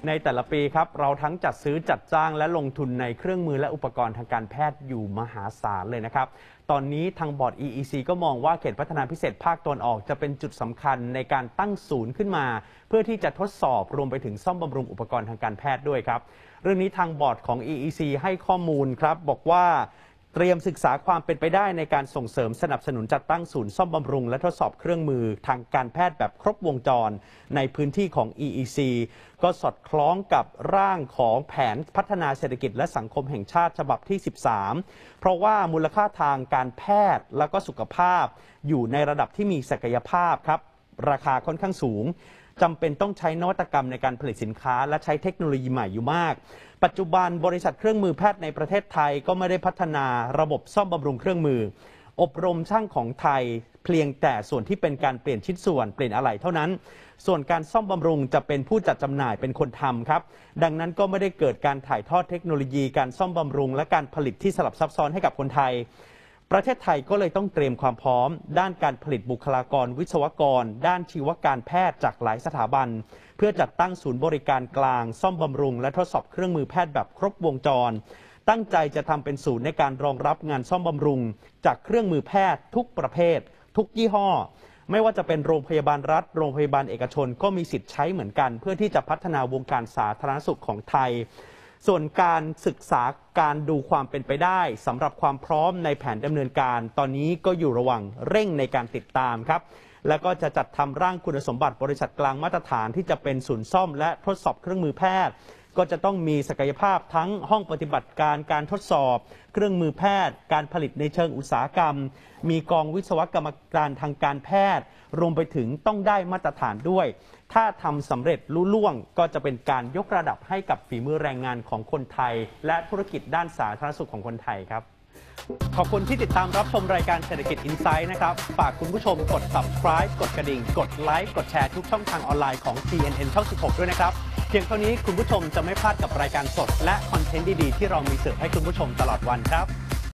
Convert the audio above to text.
ในแต่ละปีครับเราทั้งจัดซื้อจัดจ้างและลงทุนในเครื่องมือและอุปกรณ์ทางการแพทย์อยู่มหาศาลเลยนะครับตอนนี้ทางบอร์ด EEC ก็มองว่าเขตพัฒนาพิเศษภาคตะวันออกจะเป็นจุดสำคัญในการตั้งศูนย์ขึ้นมาเพื่อที่จะทดสอบรวมไปถึงซ่อมบำรุงอุปกรณ์ทางการแพทย์ด้วยครับเรื่องนี้ทางบอร์ดของ EEC ให้ข้อมูลครับบอกว่าเตรียมศึกษาความเป็นไปได้ในการส่งเสริมสนับสนุนจัดตั้งศูนย์ซ่อมบำรุงและทดสอบเครื่องมือทางการแพทย์แบบครบวงจรในพื้นที่ของ EEC ก็สอดคล้องกับร่างของแผนพัฒนาเศรษฐกิจและสังคมแห่งชาติฉบับที่ 13 เพราะว่ามูลค่าทางการแพทย์และก็สุขภาพอยู่ในระดับที่มีศักยภาพครับราคาค่อนข้างสูงจำเป็นต้องใช้นวัตกรรมในการผลิตสินค้าและใช้เทคโนโลยีใหม่อยู่มากปัจจุบันบริษัทเครื่องมือแพทย์ในประเทศไทยก็ไม่ได้พัฒนาระบบซ่อมบำรุงเครื่องมืออบรมช่างของไทยเพียงแต่ส่วนที่เป็นการเปลี่ยนชิ้นส่วนเปลี่ยนอะไหล่เท่านั้นส่วนการซ่อมบำรุงจะเป็นผู้จัดจำหน่ายเป็นคนทำครับดังนั้นก็ไม่ได้เกิดการถ่ายทอดเทคโนโลยีการซ่อมบำรุงและการผลิตที่สลับซับซ้อนให้กับคนไทยประเทศไทยก็เลยต้องเตรียมความพร้อมด้านการผลิตบุคลากรวิศวกรด้านชีวการแพทย์จากหลายสถาบันเพื่อจัดตั้งศูนย์บริการกลางซ่อมบำรุงและทดสอบเครื่องมือแพทย์แบบครบวงจรตั้งใจจะทำเป็นศูนย์ในการรองรับงานซ่อมบำรุงจากเครื่องมือแพทย์ทุกประเภททุกยี่ห้อไม่ว่าจะเป็นโรงพยาบาลรัฐโรงพยาบาลเอกชนก็มีสิทธิ์ใช้เหมือนกันเพื่อที่จะพัฒนาวงการสาธารณสุขของไทยส่วนการศึกษาการดูความเป็นไปได้สำหรับความพร้อมในแผนดำเนินการตอนนี้ก็อยู่ระหว่างเร่งในการติดตามครับแล้วก็จะจัดทำร่างคุณสมบัติบริษัทกลางมาตรฐานที่จะเป็นศูนย์ซ่อมและทดสอบเครื่องมือแพทย์ก็จะต้องมีศักยภาพทั้งห้องปฏิบัติการการทดสอบเครื่องมือแพทย์การผลิตในเชิงอุตสาหกรรมมีกองวิศวกรรมการทางการแพทย์รวมไปถึงต้องได้มาตรฐานด้วยถ้าทำสำเร็จลุล่วงก็จะเป็นการยกระดับให้กับฝีมือแรงงานของคนไทยและธุรกิจด้านสาธารณสุขของคนไทยครับขอบคุณที่ติดตามรับชมรายการเศรษฐกิจอินไซด์นะครับฝากคุณผู้ชมกด subscribe กดกระดิ่งกดไลค์กดแชร์ทุกช่องทางออนไลน์ของ TNN ช่อง 16 ด้วยนะครับเพียงเท่านี้คุณผู้ชมจะไม่พลาดกับรายการสดและคอนเทนต์ดีๆที่เรามีเสิร์ฟให้คุณผู้ชมตลอดวันครับ